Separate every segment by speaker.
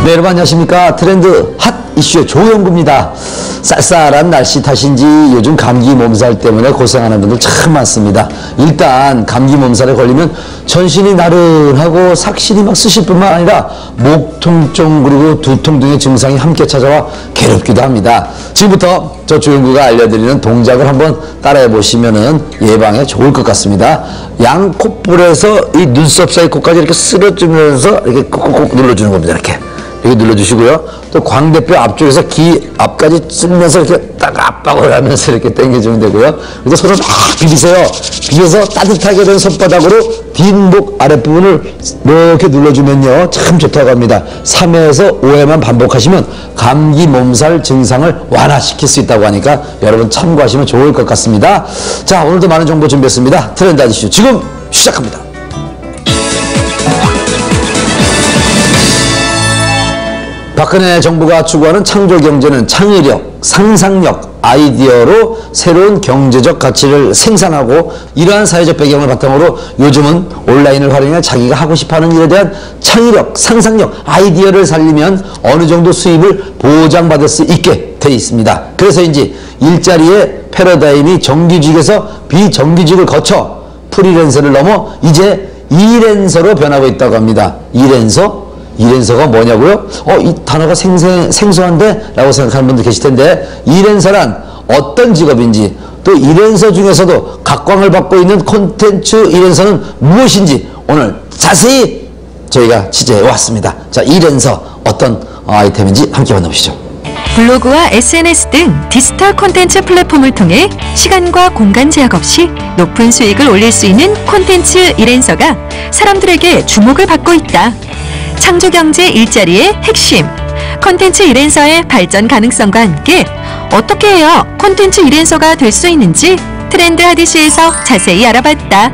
Speaker 1: 네, 여러분 안녕하십니까. 트렌드 핫 이슈의 조영구입니다. 쌀쌀한 날씨 탓인지 요즘 감기 몸살 때문에 고생하는 분들 참 많습니다. 일단 감기 몸살에 걸리면 전신이 나른하고 삭신이 막 쑤실 뿐만 아니라 목 통증 그리고 두통 등의 증상이 함께 찾아와 괴롭기도 합니다. 지금부터 저 조영구가 알려드리는 동작을 한번 따라해 보시면은 예방에 좋을 것 같습니다. 양 콧볼에서 이 눈썹 사이 코까지 이렇게 쓸어주면서 이렇게 꾹꾹 눌러주는 겁니다. 이렇게 눌러주시고요. 또 광대뼈 앞쪽에서 귀 앞까지 쓸면서 이렇게 딱 압박을 하면서 이렇게 당겨주면 되고요. 그래서 손을 막 비비세요. 비벼서 따뜻하게 된 손바닥으로 뒷목 아랫부분을 이렇게 눌러주면요. 참 좋다고 합니다. 3회에서 5회만 반복하시면 감기 몸살 증상을 완화시킬 수 있다고 하니까 여러분 참고하시면 좋을 것 같습니다. 자, 오늘도 많은 정보 준비했습니다. 트렌드 이슈 지금 시작합니다. 박근혜 정부가 추구하는 창조경제는 창의력, 상상력, 아이디어로 새로운 경제적 가치를 생산하고 이러한 사회적 배경을 바탕으로 요즘은 온라인을 활용해 자기가 하고 싶어하는 일에 대한 창의력, 상상력, 아이디어를 살리면 어느 정도 수입을 보장받을 수 있게 돼 있습니다. 그래서인지 일자리의 패러다임이 정규직에서 비정규직을 거쳐 프리랜서를 넘어 이제 이랜서로 변하고 있다고 합니다. 이랜서? 이랜서가 뭐냐고요? 이 단어가 생소한데? 라고 생각하는 분들 계실 텐데, 이랜서란 어떤 직업인지, 또 이랜서 중에서도 각광을 받고 있는 콘텐츠 이랜서는 무엇인지 오늘 자세히 저희가 취재해 왔습니다. 자, 이랜서 어떤 아이템인지 함께 만나보시죠.
Speaker 2: 블로그와 SNS 등 디지털 콘텐츠 플랫폼을 통해 시간과 공간 제약 없이 높은 수익을 올릴 수 있는 콘텐츠 이랜서가 사람들에게 주목을 받고 있다. 창조경제 일자리의 핵심, 콘텐츠 이랜서의 발전 가능성과 함께 어떻게 해야 콘텐츠 이랜서가 될 수 있는지 트렌드 핫이슈에서 자세히 알아봤다.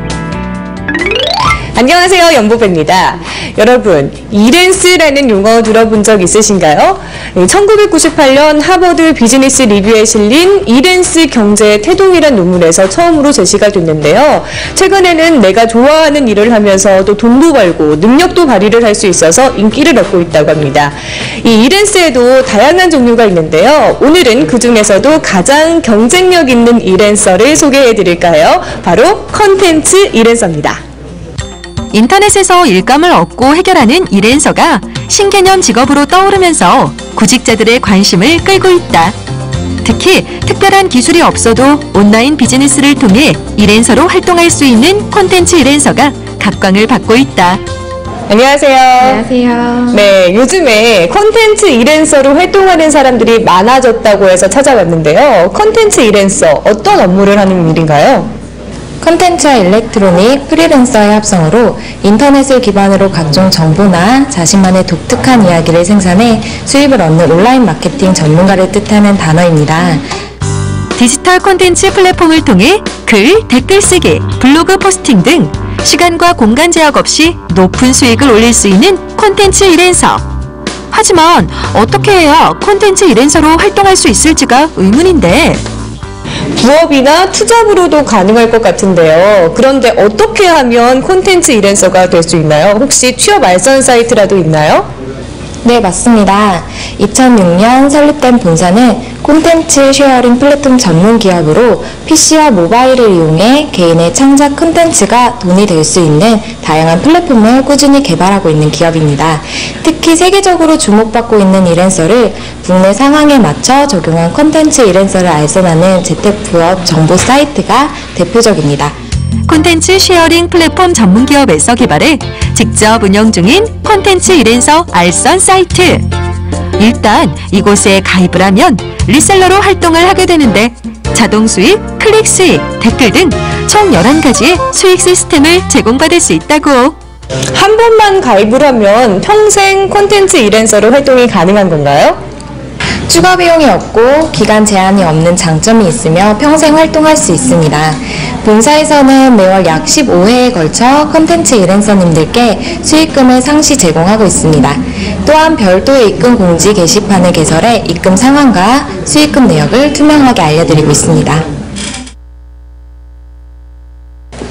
Speaker 3: 안녕하세요, 연보배입니다. 여러분, 이랜스라는 용어 들어본 적 있으신가요? 1998년 하버드 비즈니스 리뷰에 실린 이랜스 경제의 태동이란 논문에서 처음으로 제시가 됐는데요. 최근에는 내가 좋아하는 일을 하면서 또 돈도 벌고 능력도 발휘를 할 수 있어서 인기를 얻고 있다고 합니다. 이 이랜스에도 다양한 종류가 있는데요. 오늘은 그 중에서도 가장 경쟁력 있는 이랜서를 소개해 드릴까요? 바로 컨텐츠 이랜서입니다.
Speaker 2: 인터넷에서 일감을 얻고 해결하는 이랜서가 신개념 직업으로 떠오르면서 구직자들의 관심을 끌고 있다. 특히 특별한 기술이 없어도 온라인 비즈니스를 통해 이랜서로 활동할 수 있는 콘텐츠 이랜서가 각광을 받고 있다.
Speaker 3: 안녕하세요.
Speaker 4: 안녕하세요.
Speaker 3: 네, 요즘에 콘텐츠 이랜서로 활동하는 사람들이 많아졌다고 해서 찾아왔는데요. 콘텐츠 이랜서, 어떤 업무를 하는 일인가요?
Speaker 4: 콘텐츠와 일렉트로닉, 프리랜서의 합성으로 인터넷을 기반으로 각종 정보나 자신만의 독특한 이야기를 생산해 수입을 얻는 온라인 마케팅 전문가를 뜻하는 단어입니다.
Speaker 2: 디지털 콘텐츠 플랫폼을 통해 글, 댓글 쓰기, 블로그 포스팅 등 시간과 공간 제약 없이 높은 수익을 올릴 수 있는 콘텐츠 이랜서. 하지만 어떻게 해야 콘텐츠 이랜서로 활동할 수 있을지가 의문인데,
Speaker 3: 부업이나 투잡으로도 가능할 것 같은데요. 그런데 어떻게 하면 콘텐츠 이랜서가 될 수 있나요? 혹시 취업 알선 사이트라도 있나요?
Speaker 4: 네, 맞습니다. 2006년 설립된 본사는 콘텐츠 쉐어링 플랫폼 전문 기업으로 PC와 모바일을 이용해 개인의 창작 콘텐츠가 돈이 될 수 있는 다양한 플랫폼을 꾸준히 개발하고 있는 기업입니다. 특히 세계적으로 주목받고 있는 이랜서를 국내 상황에 맞춰 적용한 콘텐츠 이랜서를 알선하는 재테크부업 정보 사이트가 대표적입니다.
Speaker 2: 콘텐츠 쉐어링 플랫폼 전문기업에서 개발해 직접 운영 중인 콘텐츠 이랜서 알선 사이트. 일단 이곳에 가입을 하면 리셀러로 활동을 하게 되는데 자동 수익, 클릭 수익, 댓글 등 총 11가지의 수익 시스템을 제공받을 수 있다고.
Speaker 3: 한 번만 가입을 하면 평생 콘텐츠 이랜서로 활동이 가능한 건가요?
Speaker 4: 추가 비용이 없고 기간 제한이 없는 장점이 있으며 평생 활동할 수 있습니다. 본사에서는 매월 약 15회에 걸쳐 콘텐츠 이랜서님들께 수익금을 상시 제공하고 있습니다. 또한 별도의 입금 공지 게시판을 개설해 입금 상황과 수익금 내역을 투명하게 알려드리고 있습니다.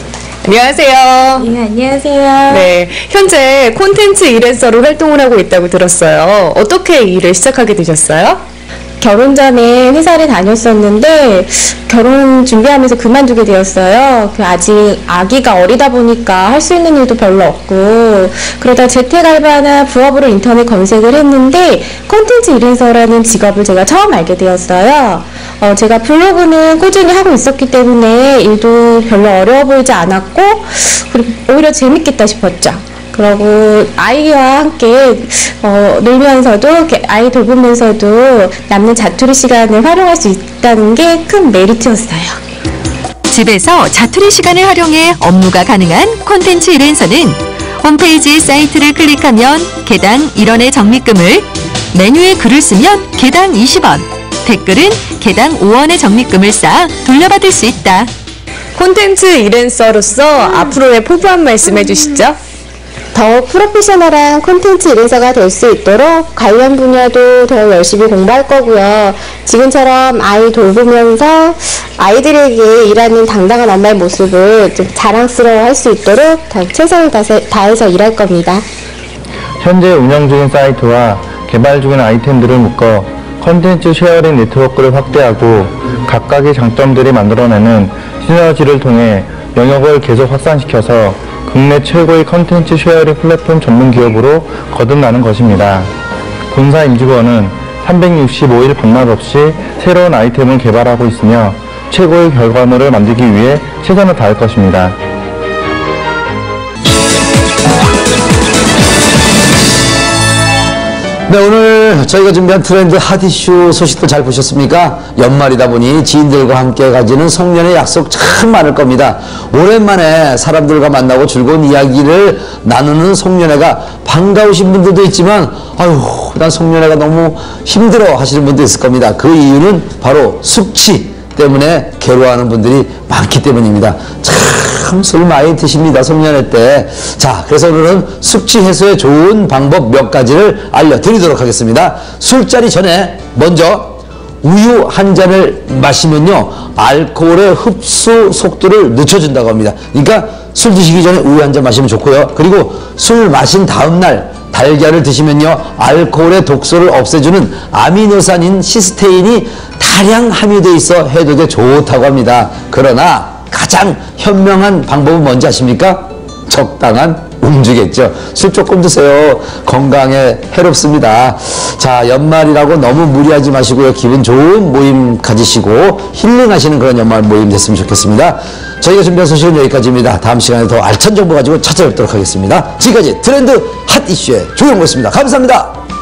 Speaker 3: 안녕하세요.
Speaker 4: 네, 안녕하세요.
Speaker 3: 네, 현재 콘텐츠 이랜서로 활동을 하고 있다고 들었어요. 어떻게 이 일을 시작하게 되셨어요?
Speaker 4: 결혼 전에 회사를 다녔었는데 결혼 준비하면서 그만두게 되었어요. 아직 아기가 어리다 보니까 할 수 있는 일도 별로 없고 그러다 재택알바나 부업으로 인터넷 검색을 했는데 콘텐츠 이랜서라는 직업을 제가 처음 알게 되었어요. 제가 블로그는 꾸준히 하고 있었기 때문에 일도 별로 어려워 보이지 않았고 그리고 오히려 재밌겠다 싶었죠. 그리고 아이와 함께 놀면서도 아이 돌보면서도 남는 자투리 시간을 활용할 수 있다는 게 큰 메리트였어요.
Speaker 2: 집에서 자투리 시간을 활용해 업무가 가능한 콘텐츠 이랜서는 홈페이지 사이트를 클릭하면 개당 1원의 적립금을, 메뉴에 글을 쓰면 개당 20원, 댓글은 개당 5원의 적립금을 쌓아 돌려받을 수 있다.
Speaker 3: 콘텐츠 이랜서로서 앞으로의 포부 한 말씀 해주시죠.
Speaker 4: 더욱 프로페셔널한 콘텐츠 이랜서가 될 수 있도록 관련 분야도 더 열심히 공부할 거고요. 지금처럼 아이 돌보면서 아이들에게 일하는 당당한 엄마의 모습을 좀 자랑스러워할 수 있도록 더 최선을 다해서 일할 겁니다.
Speaker 5: 현재 운영 중인 사이트와 개발 중인 아이템들을 묶어 컨텐츠 쉐어링 네트워크를 확대하고 각각의 장점들이 만들어내는 시너지를 통해 영역을 계속 확산시켜서 국내 최고의 컨텐츠 쉐어링 플랫폼 전문 기업으로 거듭나는 것입니다. 본사 임직원은 365일 밤낮 없이 새로운 아이템을 개발하고 있으며 최고의 결과물을 만들기 위해 최선을 다할 것입니다.
Speaker 1: 네, 오늘 저희가 준비한 트렌드 핫 이슈 소식도 잘 보셨습니까? 연말이다 보니 지인들과 함께 가지는 송년회 약속 참 많을 겁니다. 오랜만에 사람들과 만나고 즐거운 이야기를 나누는 송년회가 반가우신 분들도 있지만 아유, 난 송년회가 너무 힘들어 하시는 분도 있을 겁니다. 그 이유는 바로 숙취 때문에 괴로워하는 분들이 많기 때문입니다. 참 술 많이 드십니다, 송년회 때. 자, 그래서 오늘은 숙취 해소에 좋은 방법 몇 가지를 알려드리도록 하겠습니다. 술자리 전에 먼저 우유 한 잔을 마시면요, 알코올의 흡수 속도를 늦춰준다고 합니다. 그러니까 술 드시기 전에 우유 한 잔 마시면 좋고요. 그리고 술 마신 다음날 달걀을 드시면요, 알코올의 독소를 없애주는 아미노산인 시스테인이 다량 함유되어 있어 해독에 좋다고 합니다. 그러나 가장 현명한 방법은 뭔지 아십니까? 적당한 음주겠죠. 술 조금 드세요. 건강에 해롭습니다. 자, 연말이라고 너무 무리하지 마시고요. 기분 좋은 모임 가지시고 힐링하시는 그런 연말 모임 됐으면 좋겠습니다. 저희가 준비한 소식은 여기까지입니다. 다음 시간에 더 알찬 정보 가지고 찾아뵙도록 하겠습니다. 지금까지 트렌드 핫 이슈의 조영구였습니다. 감사합니다.